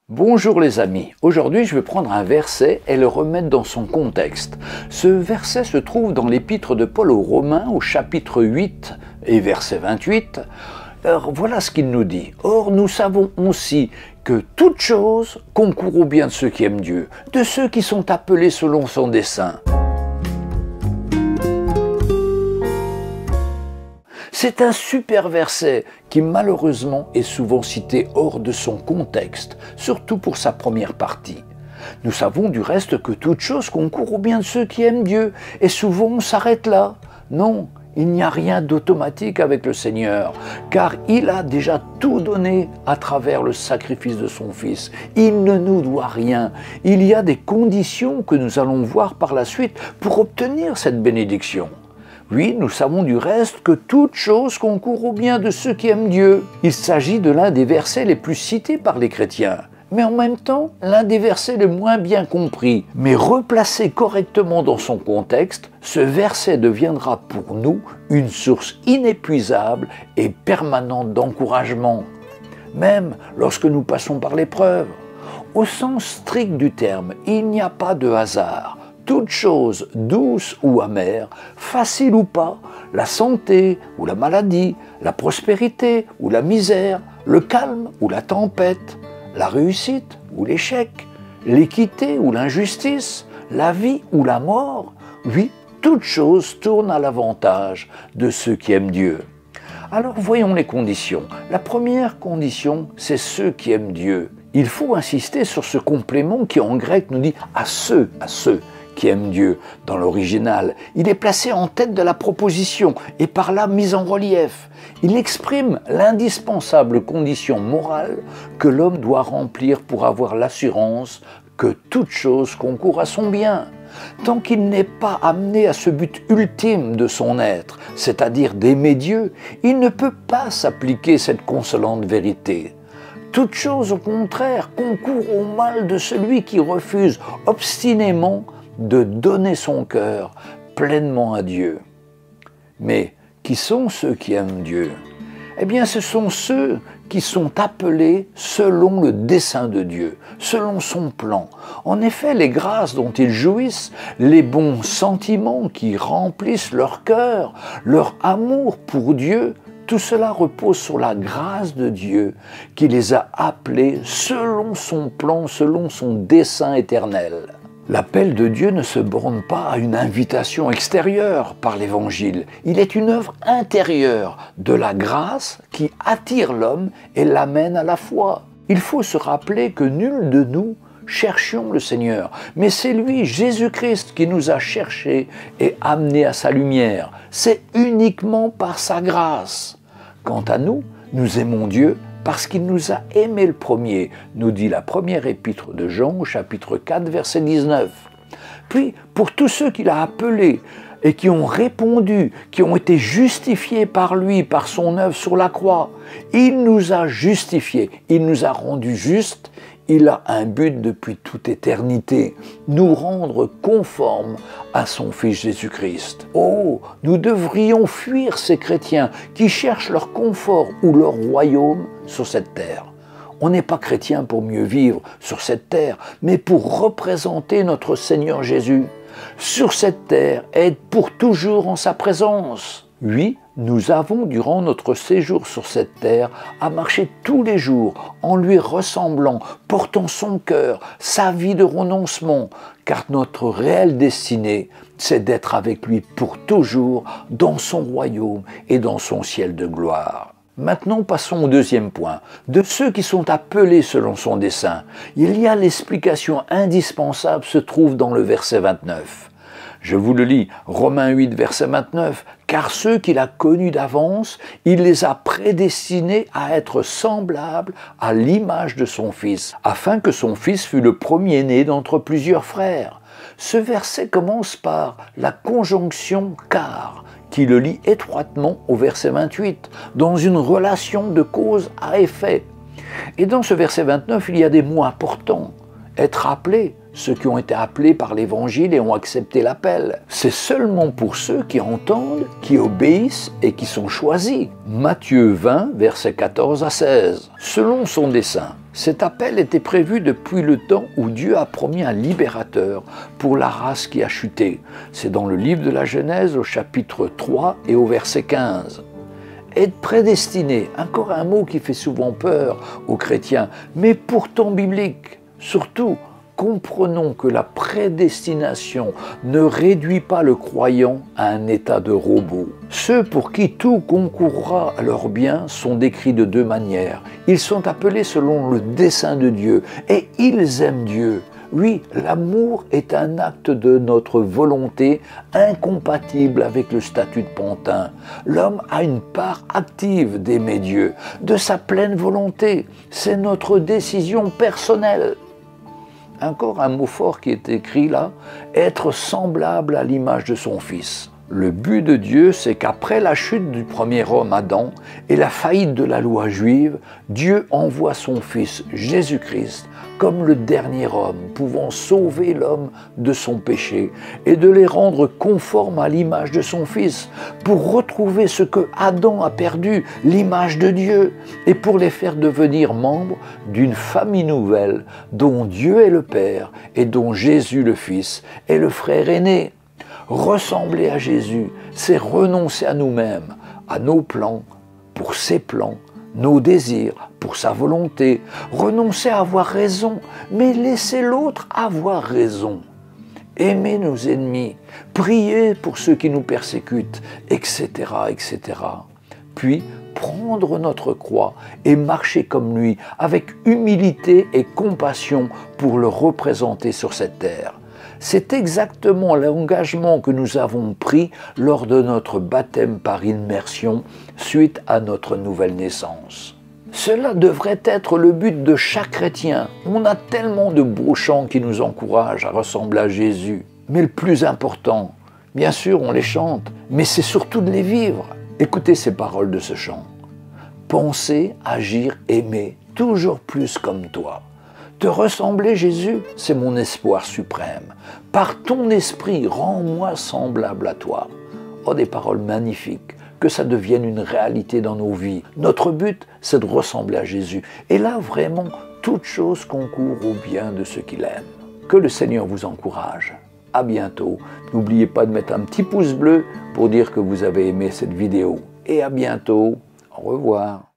Bonjour les amis, aujourd'hui je vais prendre un verset et le remettre dans son contexte. Ce verset se trouve dans l'épître de Paul aux Romains au chapitre 8 et verset 28. Alors voilà ce qu'il nous dit. Or nous savons aussi que toute chose concourt au bien de ceux qui aiment Dieu, de ceux qui sont appelés selon son dessein. C'est un super verset qui malheureusement est souvent cité hors de son contexte, surtout pour sa première partie. Nous savons du reste que toute chose concourt au bien de ceux qui aiment Dieu, et souvent on s'arrête là. Non, il n'y a rien d'automatique avec le Seigneur, car il a déjà tout donné à travers le sacrifice de son Fils. Il ne nous doit rien. Il y a des conditions que nous allons voir par la suite pour obtenir cette bénédiction. Oui, nous savons du reste que toute chose concourt au bien de ceux qui aiment Dieu. Il s'agit de l'un des versets les plus cités par les chrétiens, mais en même temps, l'un des versets les moins bien compris. Mais replacé correctement dans son contexte, ce verset deviendra pour nous une source inépuisable et permanente d'encouragement, même lorsque nous passons par l'épreuve. Au sens strict du terme, il n'y a pas de hasard. Toute chose douce ou amère, facile ou pas, la santé ou la maladie, la prospérité ou la misère, le calme ou la tempête, la réussite ou l'échec, l'équité ou l'injustice, la vie ou la mort, oui, toute chose tourne à l'avantage de ceux qui aiment Dieu. Alors voyons les conditions. La première condition, c'est ceux qui aiment Dieu. Il faut insister sur ce complément qui en grec nous dit à ceux qui aiment Dieu. Dans l'original, il est placé en tête de la proposition et par là mis en relief. Il exprime l'indispensable condition morale que l'homme doit remplir pour avoir l'assurance que toute chose concourt à son bien. Tant qu'il n'est pas amené à ce but ultime de son être, c'est-à-dire d'aimer Dieu, il ne peut pas s'appliquer cette consolante vérité. Toute chose, au contraire, concourt au mal de celui qui refuse obstinément de donner son cœur pleinement à Dieu. Mais qui sont ceux qui aiment Dieu? Eh bien, ce sont ceux qui sont appelés selon le dessein de Dieu, selon son plan. En effet, les grâces dont ils jouissent, les bons sentiments qui remplissent leur cœur, leur amour pour Dieu, tout cela repose sur la grâce de Dieu qui les a appelés selon son plan, selon son dessein éternel. L'appel de Dieu ne se borne pas à une invitation extérieure par l'Évangile. Il est une œuvre intérieure de la grâce qui attire l'homme et l'amène à la foi. Il faut se rappeler que nul de nous cherchions le Seigneur, mais c'est lui, Jésus-Christ, qui nous a cherchés et amenés à sa lumière. C'est uniquement par sa grâce. Quant à nous, nous aimons Dieu parce qu'il nous a aimés le premier, nous dit la première épître de Jean au chapitre 4, verset 19. Puis, pour tous ceux qu'il a appelés et qui ont répondu, qui ont été justifiés par lui, par son œuvre sur la croix, il nous a justifiés, il nous a rendus justes. Il a un but depuis toute éternité, nous rendre conformes à son Fils Jésus-Christ. Oh, nous devrions fuir ces chrétiens qui cherchent leur confort ou leur royaume sur cette terre. On n'est pas chrétien pour mieux vivre sur cette terre, mais pour représenter notre Seigneur Jésus sur cette terre et être pour toujours en sa présence. Oui, nous avons, durant notre séjour sur cette terre, à marcher tous les jours en lui ressemblant, portant son cœur, sa vie de renoncement, car notre réelle destinée, c'est d'être avec lui pour toujours dans son royaume et dans son ciel de gloire. Maintenant, passons au deuxième point. De ceux qui sont appelés selon son dessein, il y a l'explication indispensable se trouve dans le verset 29. Je vous le lis, Romains 8, verset 29, « Car ceux qu'il a connus d'avance, il les a prédestinés à être semblables à l'image de son Fils, afin que son Fils fût le premier-né d'entre plusieurs frères. » Ce verset commence par la conjonction « car », qui le lie étroitement au verset 28, dans une relation de cause à effet. Et dans ce verset 29, il y a des mots importants. Être appelé, ceux qui ont été appelés par l'Évangile et ont accepté l'appel. C'est seulement pour ceux qui entendent, qui obéissent et qui sont choisis. Matthieu 20, versets 14 à 16. Selon son dessein, cet appel était prévu depuis le temps où Dieu a promis un libérateur pour la race qui a chuté. C'est dans le livre de la Genèse au chapitre 3 et au verset 15. Être prédestiné, encore un mot qui fait souvent peur aux chrétiens, mais pourtant biblique. Surtout, comprenons que la prédestination ne réduit pas le croyant à un état de robot. Ceux pour qui tout concourra à leur bien sont décrits de deux manières. Ils sont appelés selon le dessein de Dieu et ils aiment Dieu. Oui, l'amour est un acte de notre volonté incompatible avec le statut de pantin. L'homme a une part active d'aimer Dieu, de sa pleine volonté. C'est notre décision personnelle. Encore un mot fort qui est écrit là, être semblable à l'image de son Fils. Le but de Dieu, c'est qu'après la chute du premier homme, Adam, et la faillite de la loi juive, Dieu envoie son Fils, Jésus-Christ, comme le dernier homme, pouvant sauver l'homme de son péché et de les rendre conformes à l'image de son Fils, pour retrouver ce que Adam a perdu, l'image de Dieu, et pour les faire devenir membres d'une famille nouvelle dont Dieu est le Père et dont Jésus le Fils est le frère aîné. Ressembler à Jésus, c'est renoncer à nous-mêmes, à nos plans, pour ses plans, nos désirs, pour sa volonté, renoncer à avoir raison, mais laisser l'autre avoir raison. Aimer nos ennemis, prier pour ceux qui nous persécutent, etc., etc. Puis, prendre notre croix et marcher comme lui, avec humilité et compassion pour le représenter sur cette terre. C'est exactement l'engagement que nous avons pris lors de notre baptême par immersion suite à notre nouvelle naissance. Cela devrait être le but de chaque chrétien. On a tellement de beaux chants qui nous encouragent à ressembler à Jésus. Mais le plus important, bien sûr on les chante, mais c'est surtout de les vivre. Écoutez ces paroles de ce chant. Penser, agir, aimer, toujours plus comme toi. Te ressembler, Jésus, c'est mon espoir suprême. Par ton esprit, rends-moi semblable à toi. Oh, des paroles magnifiques, que ça devienne une réalité dans nos vies. Notre but, c'est de ressembler à Jésus. Et là, vraiment, toute chose concourt au bien de ceux qui l'aiment. Que le Seigneur vous encourage. À bientôt. N'oubliez pas de mettre un petit pouce bleu pour dire que vous avez aimé cette vidéo. Et à bientôt. Au revoir.